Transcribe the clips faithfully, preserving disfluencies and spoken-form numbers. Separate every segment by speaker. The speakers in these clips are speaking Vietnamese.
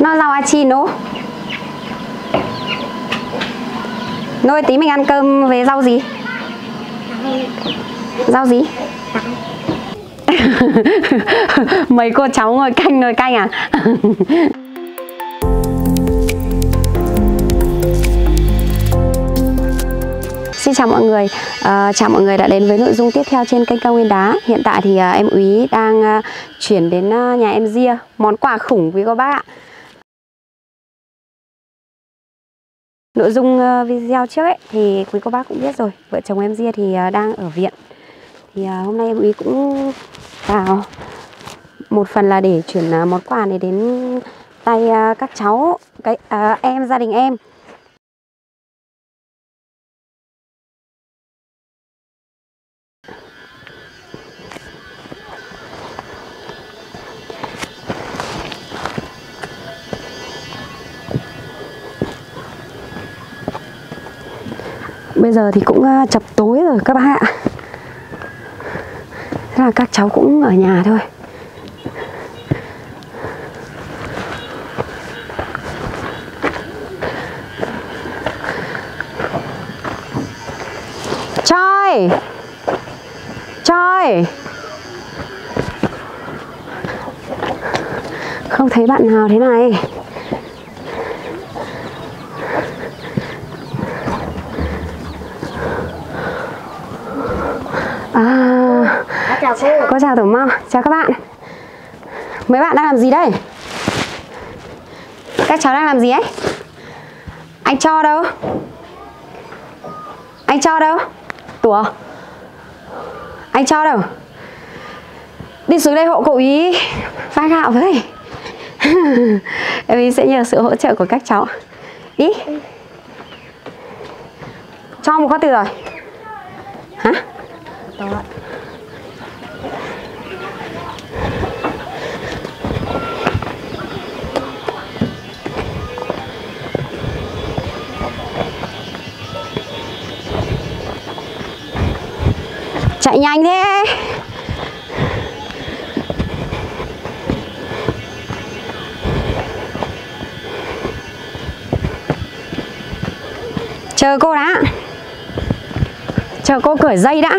Speaker 1: Nó rau achi nô. Nôi tí mình ăn cơm với rau gì? Rau gì? Mấy cô cháu ngồi canh nồi canh à? Xin chào mọi người, à, chào mọi người đã đến với nội dung tiếp theo trên kênh Cao Nguyên Đá. Hiện tại thì à, em Úy đang à, chuyển đến à, nhà em Ria, món quà khủng quý cô bác ạ. Nội dung à, video trước ấy thì quý cô bác cũng biết rồi, vợ chồng em Ria thì à, đang ở viện. Thì à, hôm nay em Úy cũng vào một phần là để chuyển à, món quà này đến tay à, các cháu, cái à, em gia đình em. Bây giờ thì cũng chập tối rồi các bác ạ. Thế là các cháu cũng ở nhà thôi. Choi Choi không thấy bạn nào thế này. À, chào cô. Cô chào Tổ Mau, chào các bạn. Mấy bạn đang làm gì đây? Các cháu đang làm gì ấy? Anh Cho đâu? Anh Cho đâu? Tủa? Anh Cho đâu? Đi xuống đây hộ cậu ý pha gạo với. Em ý sẽ nhờ sự hỗ trợ của các cháu. Đi. Cho một con từ rồi. Hả? Đó. Chạy nhanh thế. Chờ cô đã. Chờ cô cởi dây đã.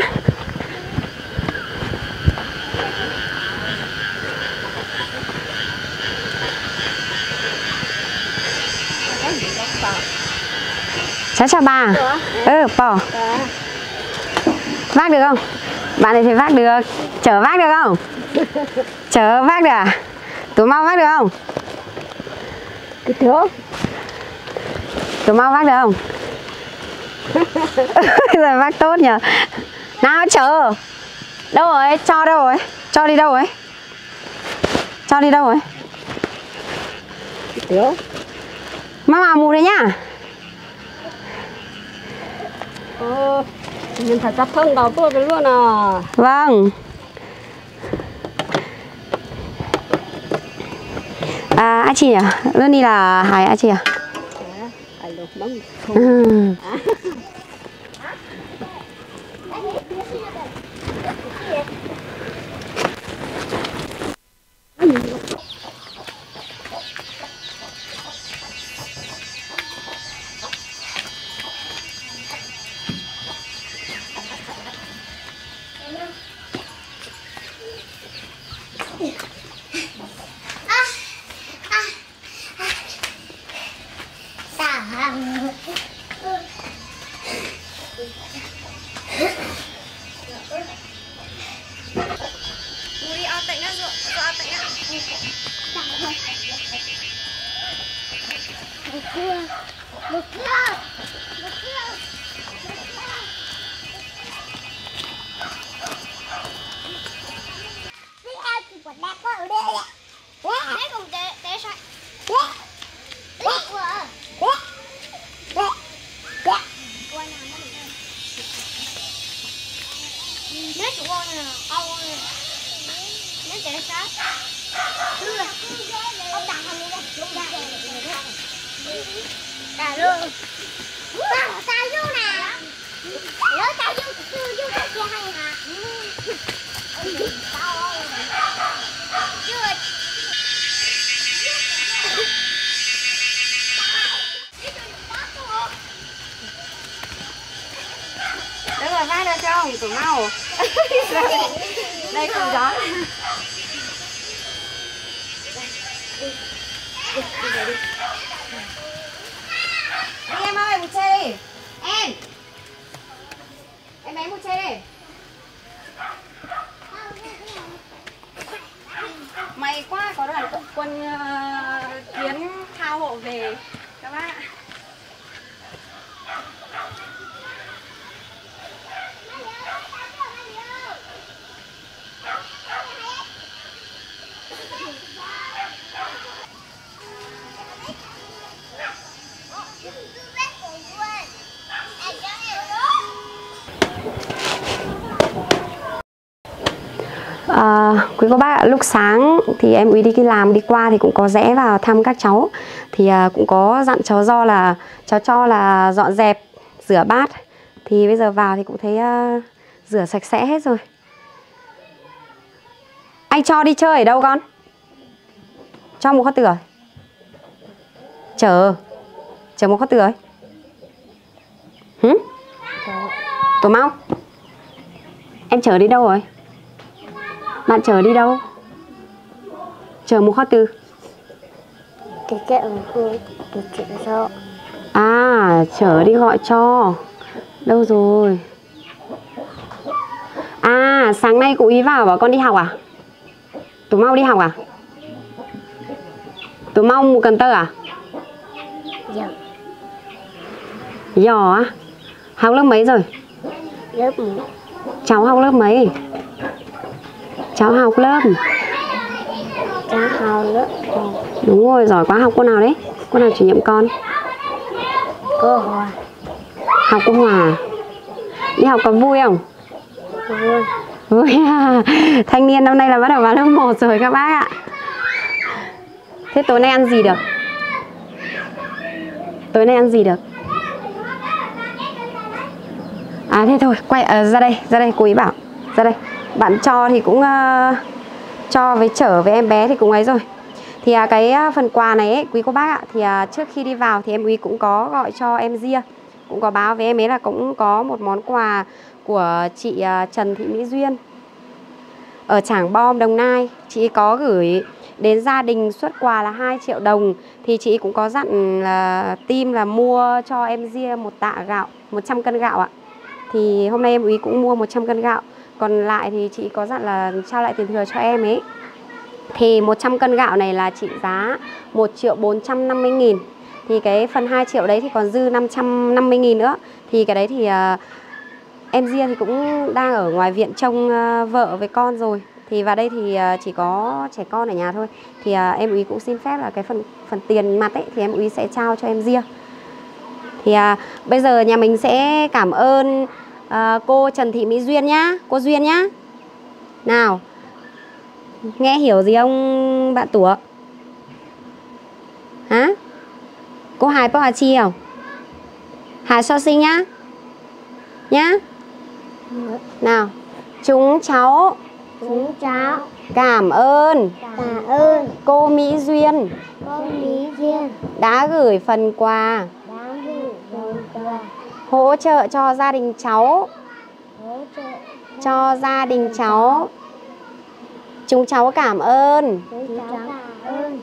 Speaker 1: Cháu chào bà. Ừ, bỏ. Vác được không? Bạn này thì vác được. Chở vác được không? Chở vác được à? Tụi Mau vác được không? Cái thiếu. Tụi Mau vác được không? Rồi vác tốt nhờ. Nào chờ. Đâu rồi? Cho đâu rồi? Cho đi đâu rồi? Cho đi đâu rồi? Cái thiếu. Má mà mù đấy nhá.
Speaker 2: Ờ, mình phải tập thông vào tôi luôn à.
Speaker 1: Vâng. À, anh chị à? Luôn đi là Hải anh chị à? Ừ. tổ mau. Đây cùng chó. Đi, đi, đi, đi, đi. Đi em ơi, một chê đi. Em. Em bé một chê đi. May quá có đoàn quân uh, Kiến khao hộ về các bác ạ. À, quý cô bác ạ, lúc sáng thì em Úy đi làm đi qua thì cũng có rẽ vào thăm các cháu. Thì à, cũng có dặn cháu Do là cháu cho là dọn dẹp, rửa bát. Thì bây giờ vào thì cũng thấy uh, rửa sạch sẽ hết rồi. Anh cho đi chơi ở đâu con? Cho một con tửa. Chờ Chờ một con tửa ấy. Hử? Tổ mau. Em chở đi đâu rồi? Bạn chở đi đâu? Chở một kho từ.
Speaker 2: Cái kẹo của cái chuyện cho.
Speaker 1: À, chở đi gọi cho. Đâu rồi? À, sáng nay cụ Ý vào bảo con đi học à? Tú Mau đi học à? Tú Mau một Cần Tơ à?
Speaker 2: Dạ.
Speaker 1: Giò á? Học lớp mấy rồi?
Speaker 2: Lớp một.
Speaker 1: Cháu học lớp mấy? Cháu học lớp
Speaker 2: Cháu học lớp một.
Speaker 1: Đúng rồi, giỏi quá. Học cô nào đấy? Cô nào chủ nhiệm con?
Speaker 2: Cô Hòa.
Speaker 1: Học cô Hòa. Đi học có vui không?
Speaker 2: Vui.
Speaker 1: Vui à. Thanh niên năm nay là bắt đầu vào lớp một rồi các bác ạ. Thế tối nay ăn gì được? Tối nay ăn gì được? À thế thôi, quay à, ra đây, ra đây, cô Ý bảo. Ra đây. Bạn cho thì cũng uh, cho với chở với em bé thì cũng ấy rồi. Thì uh, cái uh, phần quà này ấy, quý cô bác ạ, thì uh, trước khi đi vào thì em Úy cũng có gọi cho em Dia, cũng có báo với em ấy là cũng có một món quà của chị uh, Trần Thị Mỹ Duyên ở Trảng Bom, Đồng Nai. Chị có gửi đến gia đình suất quà là hai triệu đồng. Thì chị cũng có dặn là team là mua cho em Dia một tạ gạo, một trăm cân gạo ạ. Thì hôm nay em Úy cũng mua một trăm cân gạo. Còn lại thì chị có dặn là trao lại tiền thừa cho em ấy. Thì một trăm cân gạo này là trị giá một triệu bốn trăm năm mươi nghìn. Thì cái phần hai triệu đấy thì còn dư năm trăm năm mươi nghìn nữa. Thì cái đấy thì uh, em Dia thì cũng đang ở ngoài viện trông uh, vợ với con rồi. Thì vào đây thì uh, chỉ có trẻ con ở nhà thôi. Thì uh, em Úy cũng xin phép là cái phần phần tiền mặt ấy thì em Úy sẽ trao cho em Dia. Thì uh, bây giờ nhà mình sẽ cảm ơn À, cô Trần Thị Mỹ Duyên nhá. Cô Duyên nhá. Nào, nghe hiểu gì ông bạn Tủa? Hả? Cô Hải Bó Hà Chi không? Hải so sinh nhá. Nhá. Nào, chúng cháu
Speaker 2: Chúng cháu
Speaker 1: cảm ơn
Speaker 2: cảm ơn
Speaker 1: cô Mỹ Duyên
Speaker 2: cô Mỹ Duyên
Speaker 1: đã gửi phần quà
Speaker 2: đã gửi phần quà
Speaker 1: hỗ trợ cho gia đình cháu.
Speaker 2: hỗ trợ
Speaker 1: Cho gia đình cháu. Chúng cháu cảm ơn.
Speaker 2: Chúng cháu cảm ơn.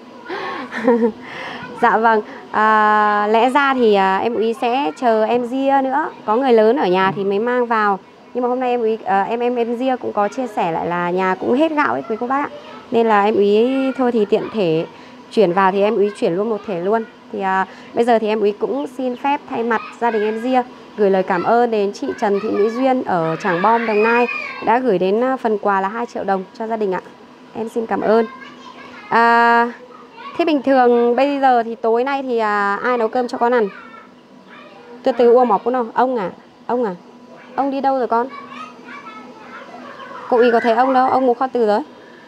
Speaker 1: Dạ vâng, à, lẽ ra thì à, em Úy sẽ chờ em Dia nữa. Có người lớn ở nhà thì mới mang vào. Nhưng mà hôm nay em Úy, à, em em em Dia cũng có chia sẻ lại là nhà cũng hết gạo ấy quý cô bác ạ. Nên là em Úy thôi thì tiện thể chuyển vào thì em Úy chuyển luôn một thể luôn. Thì à, bây giờ thì em Úy cũng xin phép thay mặt gia đình em Dia gửi lời cảm ơn đến chị Trần Thị Mỹ Duyên ở Trảng Bom, Đồng Nai đã gửi đến phần quà là hai triệu đồng cho gia đình ạ. Em xin cảm ơn. À, thế bình thường bây giờ thì tối nay thì à, ai nấu cơm cho con ăn? Từ từ ua mọc nào. Ông à? Ông à? Ông đi đâu rồi con? Cô Ý có thấy ông đâu? Ông một kho từ rồi.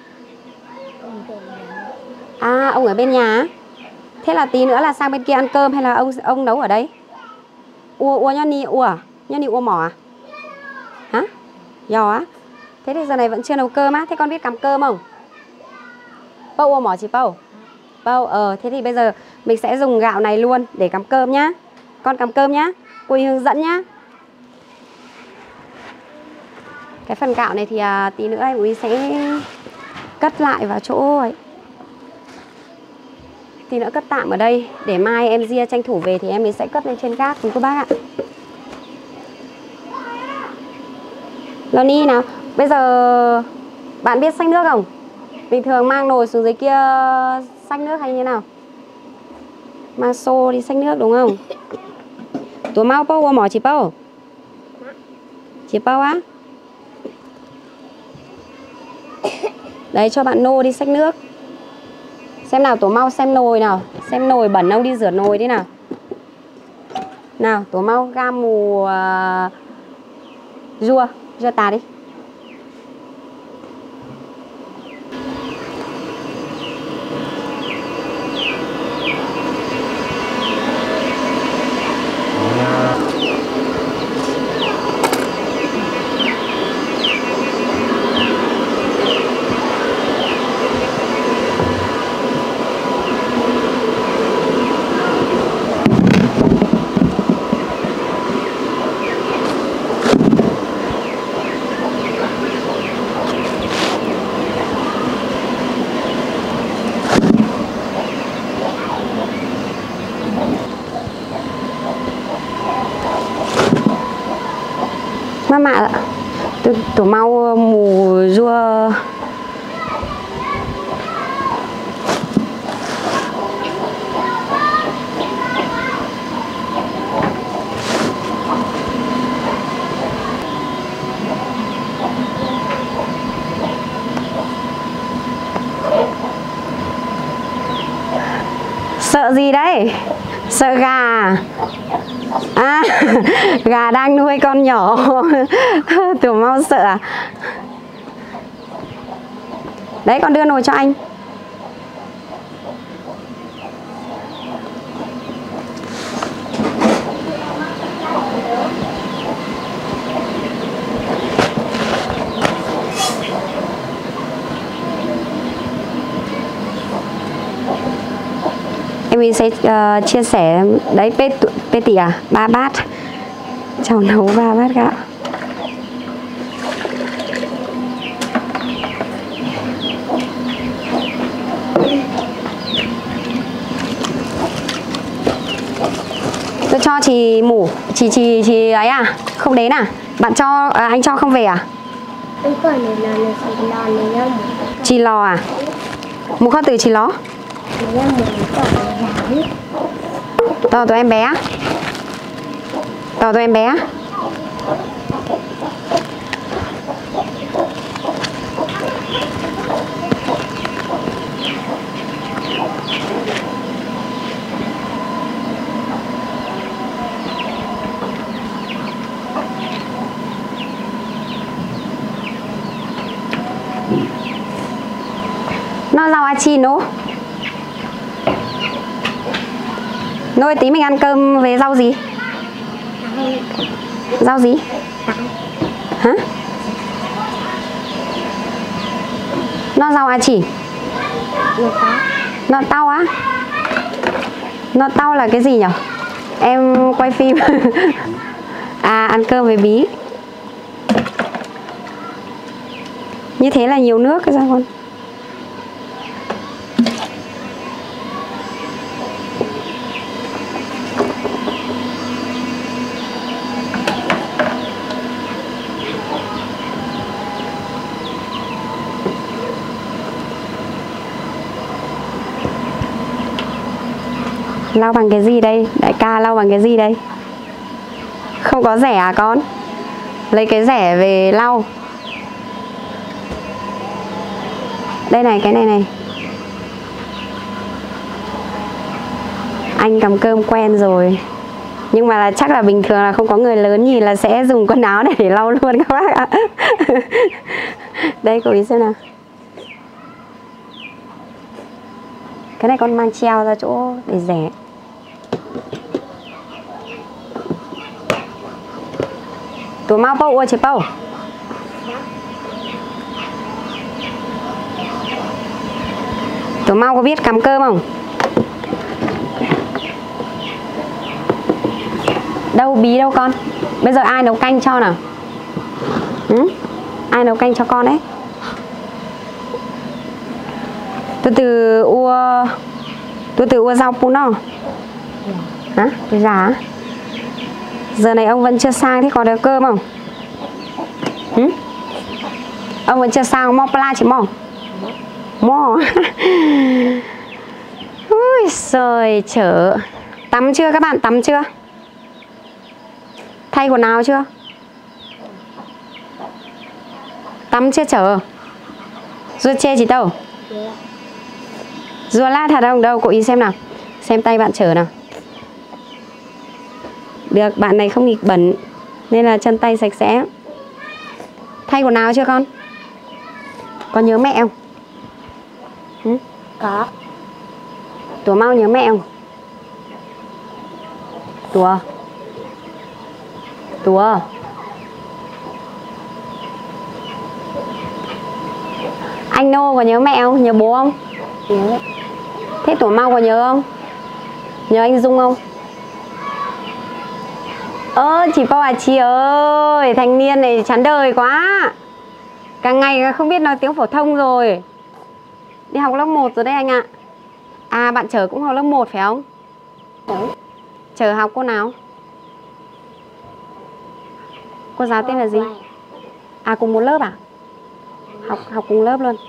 Speaker 1: À, ông ở bên nhà. Thế là tí nữa là sang bên kia ăn cơm hay là ông ông nấu ở đây? Ua ua nhá ni ua à? Nhá ni ua mỏ à? Hả? Giò á? Thế thì giờ này vẫn chưa nấu cơm á? Thế con biết cắm cơm không? Bâu ua mỏ chị Bâu? Bâu, ờ thế thì bây giờ mình sẽ dùng gạo này luôn để cắm cơm nhá. Con cắm cơm nhá. Cô Ý hướng dẫn nhá. Cái phần gạo này thì à, tí nữa em Úy sẽ cất lại vào chỗ ấy. Tí nữa cất tạm ở đây để mai em Gia tranh thủ về thì em ấy sẽ cất lên trên gác cùng các bác ạ. Loni nào, bây giờ bạn biết xách nước không? Bình thường mang nồi xuống dưới kia xách nước hay như nào? Mang xô đi xách nước đúng không? Tụi mau bao qua mỏ chị bao? Chị bao á? Đấy cho bạn nô đi xách nước. Xem nào Tổ mau xem nồi nào. Xem nồi bẩn ông đi rửa nồi đi nào. Nào Tổ mau gam mù uh, rua. Rua tà đi. Mama ạ. Tổ mau mù rua. Sợ gì đấy? Sợ gà à? Gà đang nuôi con nhỏ. Tổ mau sợ à? Đấy con đưa nồi cho anh. Em mình sẽ uh, chia sẻ. Đấy pê, pê tỉ à? Ba bát. Cháu nấu ba bát gạo. Tôi cho chị mủ. Chị chị chị ấy à? Không đến à? Bạn cho à, anh cho không về à? Chị lò à? Mủ kho từ chị ló. Tao tụi em bé. Tao tụi em bé. Nó rau achi nô. Nôi tí mình ăn cơm với rau gì? Rau gì? Hả? Nó rau à chỉ? Nó tao á? Nó tao là cái gì nhỉ? Em quay phim. À ăn cơm với bí. Như thế là nhiều nước cái sao con? Lau bằng cái gì đây? Đại ca lau bằng cái gì đây? Không có rẻ à con? Lấy cái rẻ về lau. Đây này, cái này này. Anh cầm cơm quen rồi. Nhưng mà là chắc là bình thường là không có người lớn nhìn là sẽ dùng quần áo để lau luôn các bác ạ. Đây cô ý xem nào. Cái này con mang treo ra chỗ để rẻ. Tụi mau bao ua chị bao. Tụi mau có biết cắm cơm không? Đâu bí đâu con. Bây giờ ai nấu canh cho nào? Ừ? Ai nấu canh cho con đấy? Tôi từ ua Tôi từ ua rau pu nó. Hả? Tôi già á? Giờ này ông vẫn chưa sang thế còn được cơm không? Hử? Ông vẫn chưa sang mò pla chỉ mò. Mò. Ui trời chở. Tắm chưa các bạn? Tắm chưa? Thay quần áo chưa? Tắm chưa chở? Ruột chê chị Tâu? Ruột lát thật không? Đâu, cô ý xem nào. Xem tay bạn chở nào. Được, bạn này không nghịch bẩn nên là chân tay sạch sẽ. Thay quần áo chưa con? Con nhớ mẹ không? Ừ?
Speaker 2: Có.
Speaker 1: Tủa mau nhớ mẹ không? Tủa Tủa Anh Nô có nhớ mẹ không? Nhớ bố không?
Speaker 2: Nhớ.
Speaker 1: Thế Tủa mau có nhớ không? Nhớ anh Dung không? Ơ chị Pau à, chị ơi, thanh niên này chán đời quá. Càng ngày không biết nói tiếng phổ thông rồi. Đi học lớp một rồi đấy anh ạ. À bạn Trở cũng học lớp một phải không?
Speaker 2: Đúng.
Speaker 1: Trở học cô nào? Cô giáo tên là gì? À cùng một lớp à? Học học cùng lớp luôn.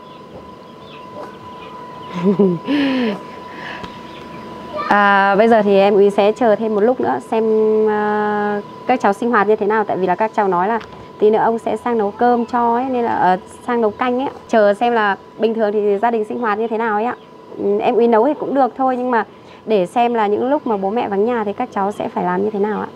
Speaker 1: À, bây giờ thì em Úy sẽ chờ thêm một lúc nữa xem uh, các cháu sinh hoạt như thế nào. Tại vì là các cháu nói là tí nữa ông sẽ sang nấu cơm cho ấy, nên là uh, sang nấu canh ấy. Chờ xem là bình thường thì gia đình sinh hoạt như thế nào ấy ạ. um, Em Úy nấu thì cũng được thôi, nhưng mà để xem là những lúc mà bố mẹ vắng nhà thì các cháu sẽ phải làm như thế nào ạ.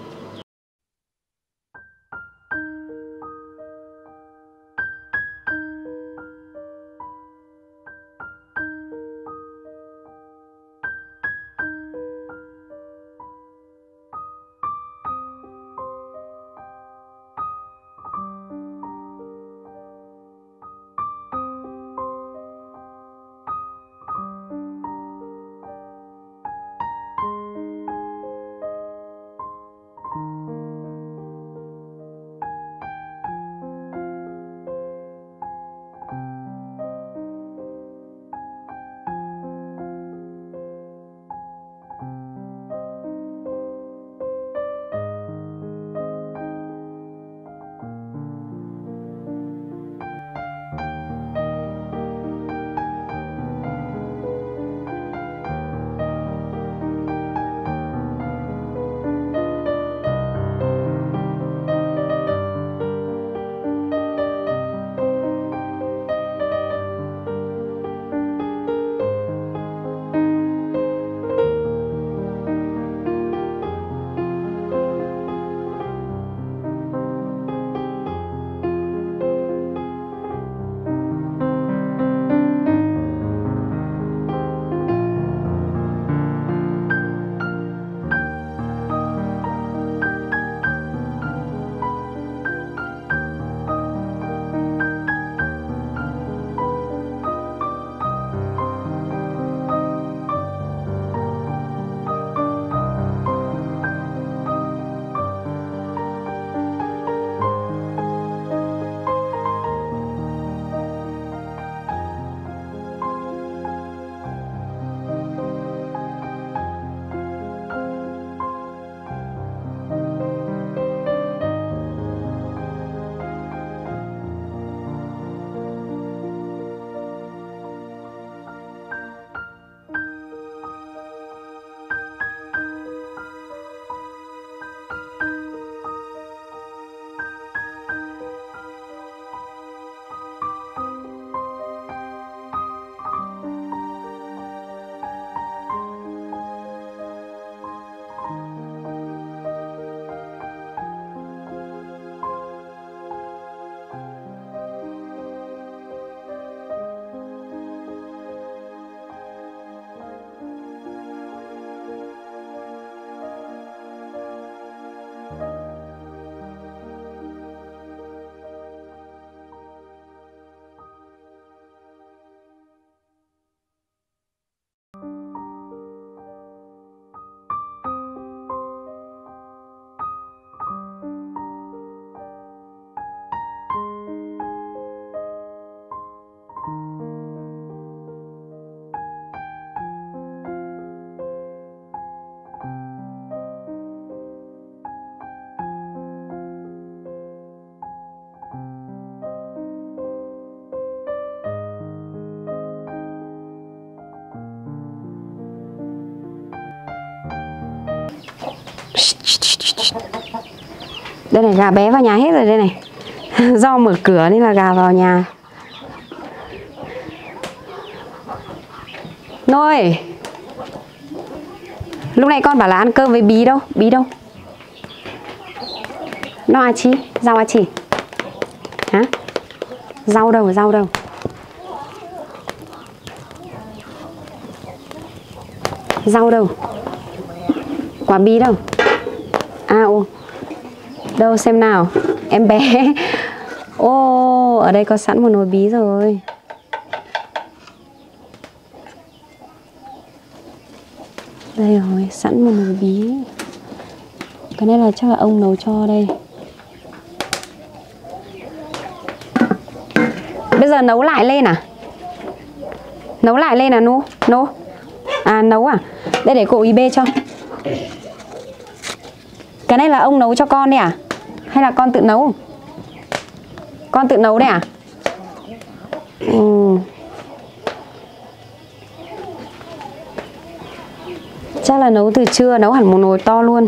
Speaker 1: Đây này, gà bé vào nhà hết rồi đây này. Do mở cửa nên là gà vào nhà. Nôi, lúc này con bảo là ăn cơm với bí đâu? Bí đâu? Nó à chị? Rau à chị? Hả? Rau đâu? Rau đâu? Rau đâu? Quả bí đâu? À ô. Đâu xem nào. Em bé. Ô, ở đây có sẵn một nồi bí rồi. Đây rồi, sẵn một nồi bí. Cái này là chắc là ông nấu cho đây. Bây giờ nấu lại lên à? Nấu lại lên à Nu? Nu? À nấu à? Đây để cô ý bê cho. Cái này là ông nấu cho con đấy à? Hay là con tự nấu? Con tự nấu đấy à? Ừ. Chắc là nấu từ trưa, nấu hẳn một nồi to luôn.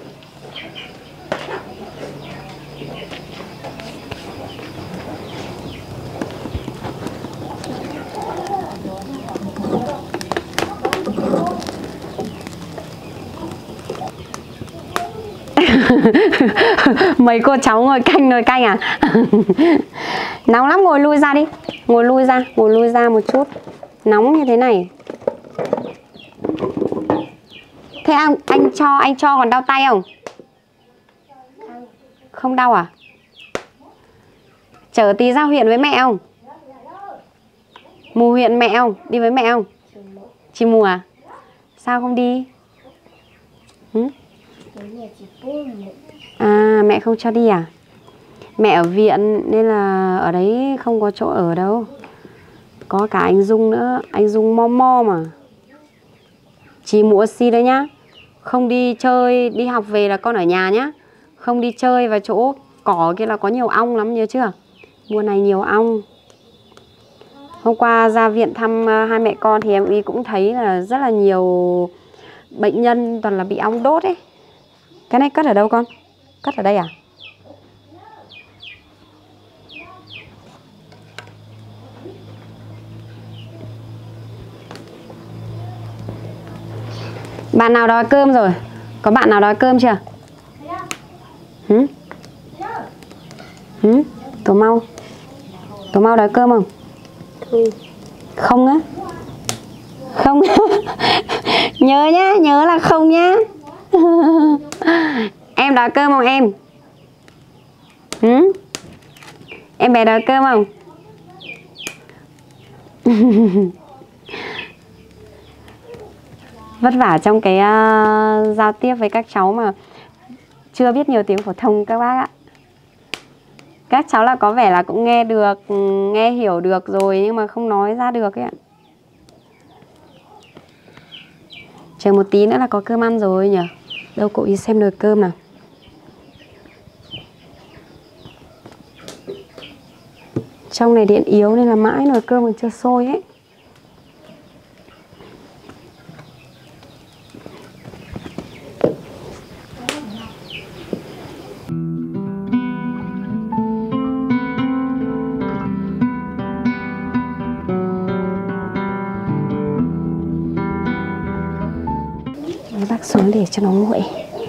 Speaker 1: Mấy cô cháu ngồi canh nồi canh à? Nóng lắm, ngồi lui ra đi. Ngồi lui ra, ngồi lui ra một chút. Nóng như thế này. Thế anh, anh cho, anh cho còn đau tay không? Không đau à? Chở tí ra huyện với mẹ không? Mù huyện mẹ không? Đi với mẹ không? Chị Mù à? Sao không đi? Ừ? À, mẹ không cho đi à? Mẹ ở viện nên là ở đấy không có chỗ ở đâu. Có cả anh Dung nữa. Anh Dung mo mo mà. Chị Mù Si đấy nhá. Không đi chơi, đi học về là con ở nhà nhá. Không đi chơi vào chỗ cỏ kia là có nhiều ong lắm, nhớ chưa? Mùa này nhiều ong. Hôm qua ra viện thăm hai mẹ con thì em Uy cũng thấy là rất là nhiều bệnh nhân toàn là bị ong đốt ấy. Cái này cất ở đâu con? Cất ở đây à? Bạn nào đói cơm rồi? Có bạn nào đói cơm chưa? Hử? Hử? Tổ Mau. Tổ Mau đói cơm không? Ừ. Không á? Không. Nhớ nhá, nhớ là không nhá. Em đói cơm không em? Hử? Em bé đói cơm không? Vất vả trong cái uh, giao tiếp với các cháu mà chưa biết nhiều tiếng phổ thông các bác ạ. Các cháu là có vẻ là cũng nghe được, nghe hiểu được rồi nhưng mà không nói ra được ấy ạ. Chờ một tí nữa là có cơm ăn rồi nhỉ? Đâu cô ý xem nồi cơm nào. Trong này điện yếu nên là mãi nồi cơm còn chưa sôi ấy. Bác xuống để cho nó nguội.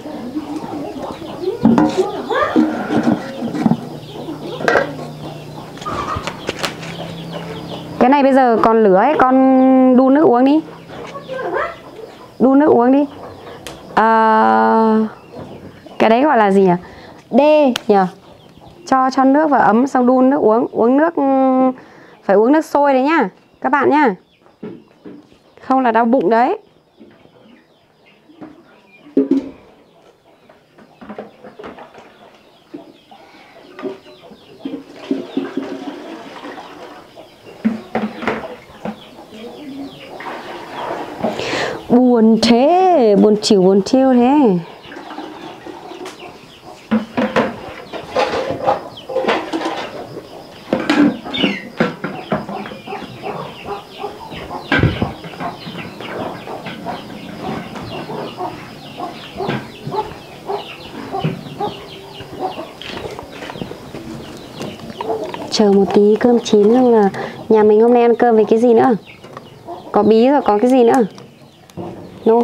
Speaker 1: Cái này bây giờ còn lửa ấy, con đun nước uống đi. Đun nước uống đi. À, cái đấy gọi là gì nhỉ? Đê nhỉ? Cho cho nước vào ấm xong đun nước uống. Uống nước, phải uống nước sôi đấy nhá các bạn nhá. Không là đau bụng đấy. Buồn thế, buồn chịu buồn thiêu thế. chờ một tí cơm chín xong là nhà mình hôm nay ăn cơm với cái gì nữa? Có bí rồi có cái gì nữa? Nô.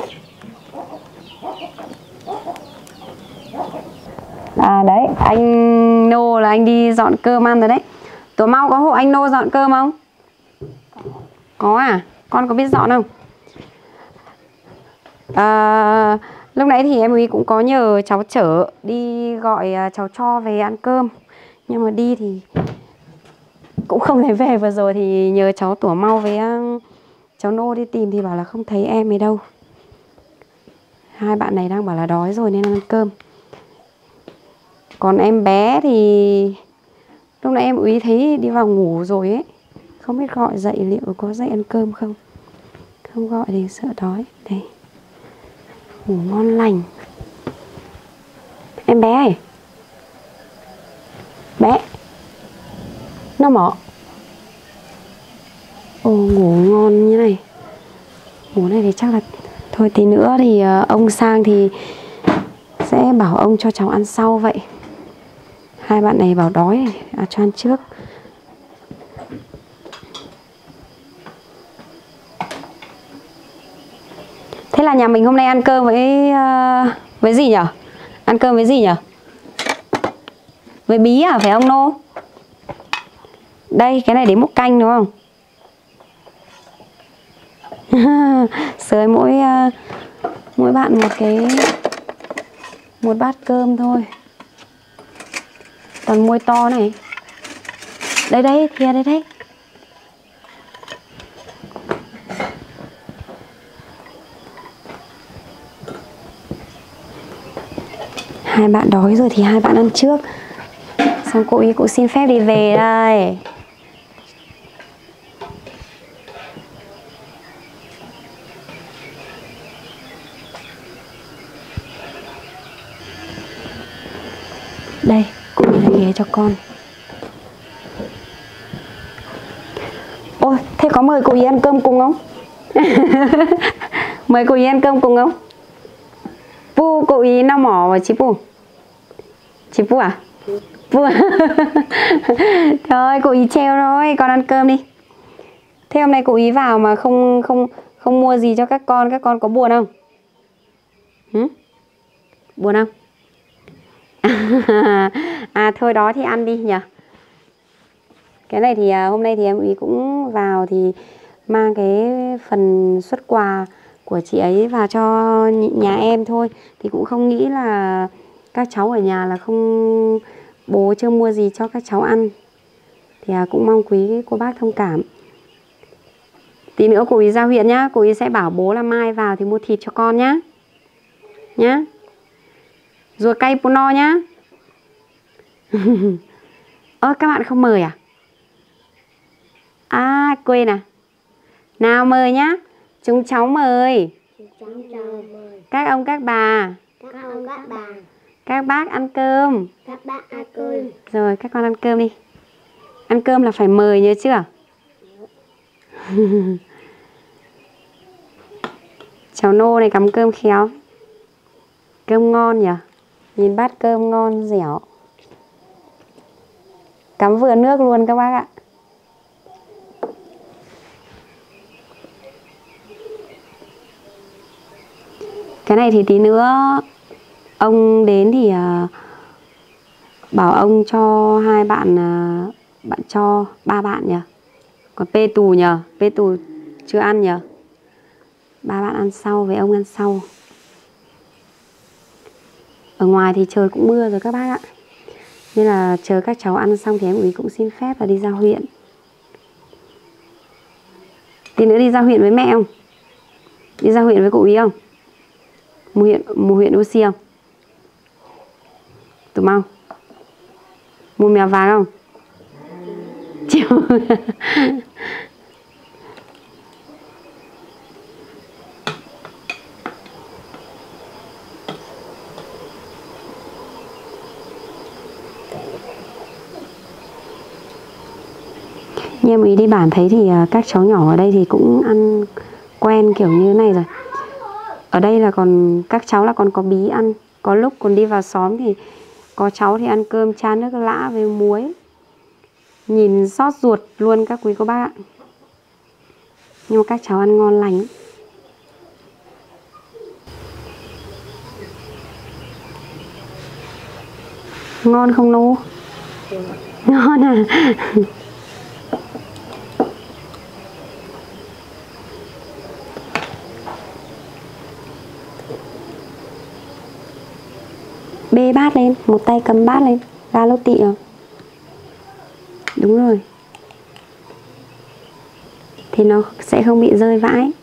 Speaker 1: À đấy, anh Nô là anh đi dọn cơm ăn rồi đấy. Tổ Mau có hộ anh Nô dọn cơm không? Có à? Con có biết dọn không? À, lúc nãy thì em ý cũng có nhờ cháu chở đi gọi cháu Cho về ăn cơm. Nhưng mà đi thì cũng không thấy về. Vừa rồi thì nhờ cháu Tổ Mau với cháu Nô đi tìm thì bảo là không thấy em ấy đâu. Hai bạn này đang bảo là đói rồi nên ăn cơm. Còn em bé thì lúc nãy em ý thấy đi vào ngủ rồi ấy. Không biết gọi dậy liệu có dậy ăn cơm không. Không gọi thì sợ đói. Đây, ngủ ngon lành. Em bé ơi, bé nó mỏ. Ồ, ngủ ngon như này. Ngủ này thì chắc là thôi tí nữa thì ông sang thì sẽ bảo ông cho cháu ăn sau vậy. Hai bạn này bảo đói à, cho ăn trước. Thế là nhà mình hôm nay ăn cơm với uh, với gì nhở? Ăn cơm với gì nhở? Với bí à, phải không Nô? Đây, cái này để múc canh đúng không? Sới mỗi uh, mỗi bạn một cái một bát cơm thôi. Toàn muôi to này. Đây đây, thìa đây đấy. Hai bạn đói rồi thì hai bạn ăn trước. Xong cô ý cũng xin phép đi về đây. Đây, cô ý lấy ghế cho con. Ôi, thế có mời cô ý ăn cơm cùng không? Mời cô ý ăn cơm cùng không? Pu, cô ý nào mỏ vào chị Pu? Chị Pu à? Pu. Thôi, cô ý treo rồi, con ăn cơm đi. Thế hôm nay cô ý vào mà không không không mua gì cho các con, các con có buồn không? Hử? Buồn không? À thôi đó thì ăn đi nhỉ. Cái này thì hôm nay thì em ý cũng vào thì mang cái phần xuất quà của chị ấy vào cho nhà em thôi. Thì cũng không nghĩ là các cháu ở nhà là không, bố chưa mua gì cho các cháu ăn. Thì cũng mong quý cô bác thông cảm. Tí nữa cô ý ra huyện nhá. Cô ý sẽ bảo bố là mai vào thì mua thịt cho con nhá. Nhá. Ruột cay Puno nhá. Ơ các bạn không mời à? À quên à. Nào mời nhá. Chúng cháu mời.
Speaker 2: Chúng cháu mời.
Speaker 1: Các ông các bà.
Speaker 2: Các ông các bà.
Speaker 1: Các bác ăn cơm.
Speaker 2: Các bác ăn cơm.
Speaker 1: Rồi các con ăn cơm đi. Ăn cơm là phải mời nhớ chưa? Cháu Nô này cắm cơm khéo. Cơm ngon nhỉ. Nhìn bát cơm ngon dẻo. Cắm vừa nước luôn các bác ạ. Cái này thì tí nữa ông đến thì uh, bảo ông cho hai bạn, uh, bạn cho ba bạn nhỉ. Còn Pê Tù nhờ, Pê Tù chưa ăn nhờ. Ba bạn ăn sau với ông ăn sau. Ở ngoài thì trời cũng mưa rồi các bác ạ. Nên là chờ các cháu ăn xong thì em ý cũng xin phép là đi ra huyện. Tí nữa đi ra huyện với mẹ không? Đi ra huyện với cụ ý không? Một huyện, một huyện Oxy không? Tụi mau mua mèo vàng không? Chịu. Như em ý đi bản thấy thì các cháu nhỏ ở đây thì cũng ăn quen kiểu như thế này rồi. Ở đây là còn các cháu là còn có bí ăn. Có lúc còn đi vào xóm thì có cháu thì ăn cơm chan nước lã với muối. Nhìn xót ruột luôn các quý cô bác ạ. Nhưng mà các cháu ăn ngon lành. Ngon không Nô? Ngon à? Bê bát lên, một tay cầm bát lên. Ra lô tị rồi. Đúng rồi. Thì nó sẽ không bị rơi vãi.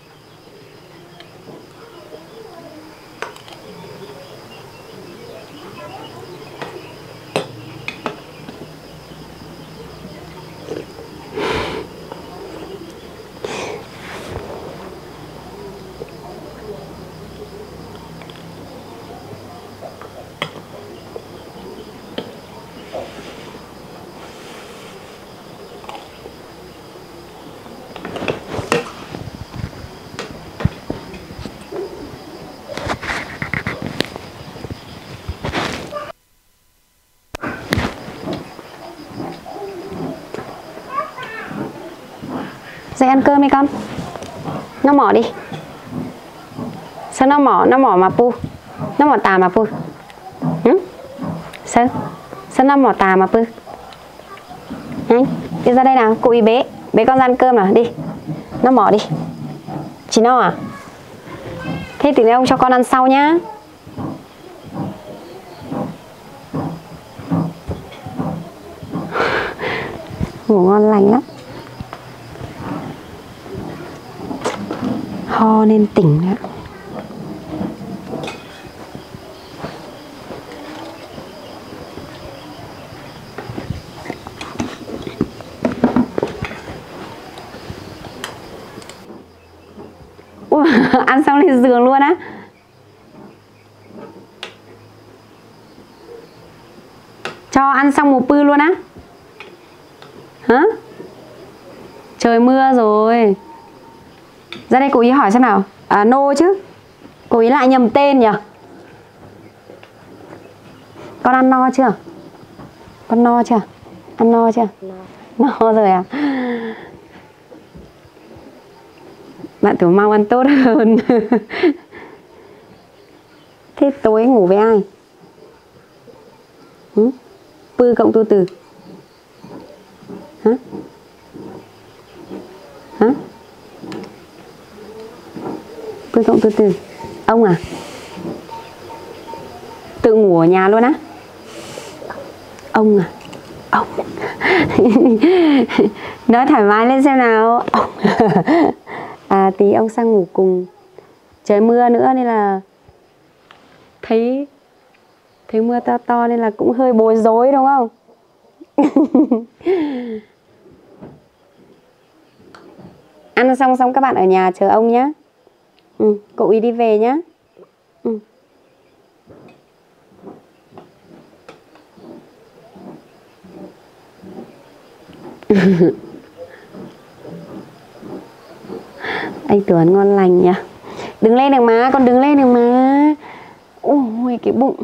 Speaker 1: Dậy ăn cơm đi con. Nó mỏ đi. Sao nó mỏ, nó mỏ mà pu. Nó mỏ tà mà pu. Ừ? Sao? Sao nó mỏ tà mà pu. Nhanh, đi ra đây nào, cụ ý bế. Bế con ra ăn cơm nào, đi. Nó mỏ đi. Chỉ no à? Thế thì ông cho con ăn sau nhá. Ngủ ngon lành lắm. Ho nên tỉnh nữa. Ủa, ăn xong lên giường luôn á? Cho ăn xong một bư luôn á? Hả? Trời mưa rồi. Ra đây cô ý hỏi xem nào. À Nô chứ. Cô ý lại nhầm tên nhỉ. Con ăn no chưa? Con no chưa? Ăn no chưa? No, no rồi à? Bạn tưởng mau ăn tốt hơn. Thế tối ngủ với ai? Ừ? Pư cộng tu từ. Hả? Hả? Pư cộng tu từ. Ông à? Tự ngủ ở nhà luôn á? Ông à? Ông. Nói thoải mái lên xem nào. Ông. À tí ông sang ngủ cùng. Trời mưa nữa nên là Thấy Thấy mưa to to nên là cũng hơi bối rối đúng không? Ăn xong xong các bạn ở nhà chờ ông nhé. Ừ, cậu ý đi về nhé. Ừ. Anh Tuấn ngon lành nhỉ. Đứng lên được mà, con đứng lên được mà. Ôi cái bụng.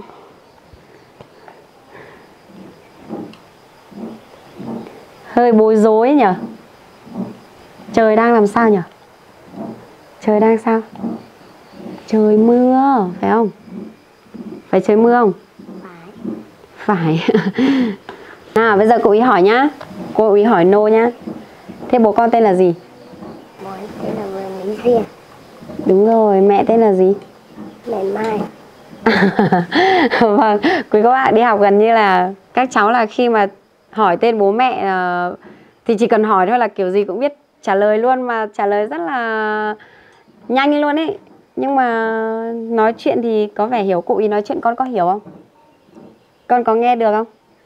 Speaker 1: Hơi bối rối nhỉ. Trời đang làm sao nhỉ? Trời đang sao? Trời mưa, phải không? Phải trời mưa không? Phải. Phải. Nào bây giờ cô ý hỏi nhá. Cô ý hỏi Nô nhá. Thế bố con tên là gì?
Speaker 2: Bố tên là Lý Diên.
Speaker 1: Đúng rồi, mẹ tên là gì?
Speaker 2: Mẹ Mai.
Speaker 1: Vâng, quý các bạn đi học gần như là các cháu là khi mà hỏi tên bố mẹ uh, thì chỉ cần hỏi thôi là kiểu gì cũng biết trả lời luôn, mà trả lời rất là nhanh luôn ấy. Nhưng mà nói chuyện thì có vẻ hiểu. Cụ ý nói chuyện con có hiểu không? Con có nghe được không?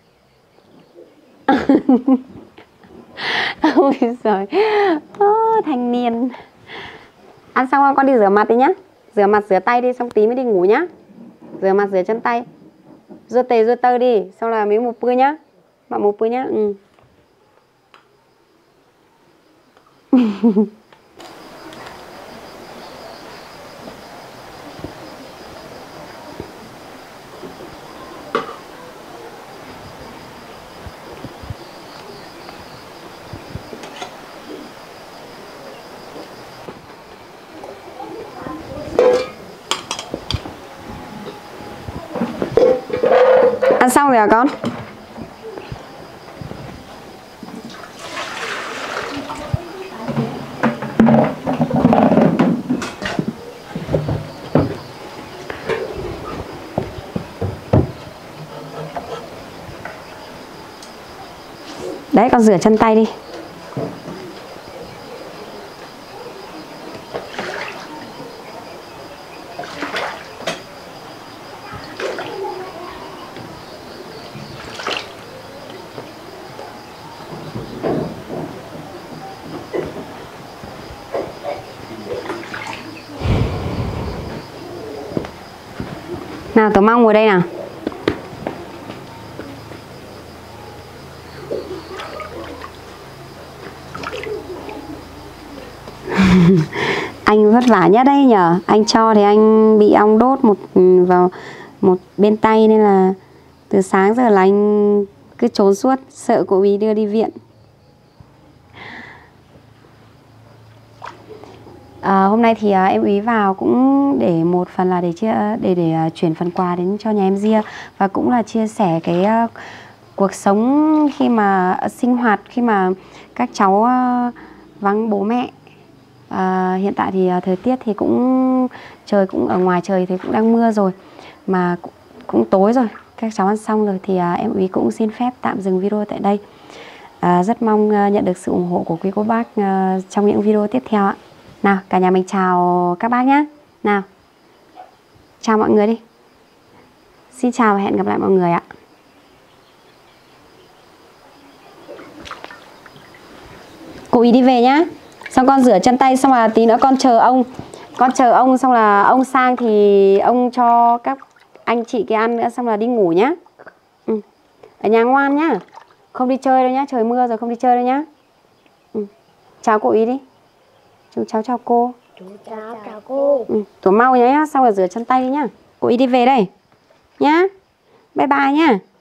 Speaker 1: Ôi giời, oh, thanh niên. Ăn xong không con đi rửa mặt đi nhá. Rửa mặt rửa tay đi xong tí mới đi ngủ nhá. Rửa mặt rửa chân tay, rửa tề rửa tơ đi, xong là mới một bữa nhá. Bạn một bữa nhá. Ừ. Ăn xong rồi à con? Đấy, con rửa chân tay đi. Nào, Tổ Mong ngồi đây nào. Anh vất vả nhất đấy nhở. Anh cho thì anh bị ong đốt một vào một bên tay, nên là từ sáng giờ là anh cứ trốn suốt, sợ cô ý đưa đi viện. À, hôm nay thì à, em Úy vào cũng để một phần là để chia để để uh, chuyển phần quà đến cho nhà em Dia, và cũng là chia sẻ cái uh, cuộc sống khi mà uh, sinh hoạt khi mà các cháu uh, vắng bố mẹ. À, hiện tại thì uh, thời tiết thì cũng trời cũng ở ngoài trời thì cũng đang mưa rồi, mà cũng, cũng tối rồi, các cháu ăn xong rồi thì uh, em Úy cũng xin phép tạm dừng video tại đây. À, rất mong uh, nhận được sự ủng hộ của quý cô bác uh, trong những video tiếp theo ạ. Nào, cả nhà mình chào các bác nhé. Nào, chào mọi người đi. Xin chào và hẹn gặp lại mọi người ạ. Cô ý đi về nhá. Xong con rửa chân tay, xong là tí nữa con chờ ông. Con chờ ông xong là ông sang thì ông cho các anh chị kia ăn nữa, xong là đi ngủ nhá. Ừ. Ở nhà ngoan nhá. Không đi chơi đâu nhá, trời mưa rồi không đi chơi đâu nhá. Ừ. Chào cô ý đi. Chú cháu chào cô.
Speaker 2: Chú cháu chào cô.
Speaker 1: Ừ, Tổ mau nhá, xong rồi rửa chân tay đi nhá. Cô ý đi về đây nhá. Bye bye nhá.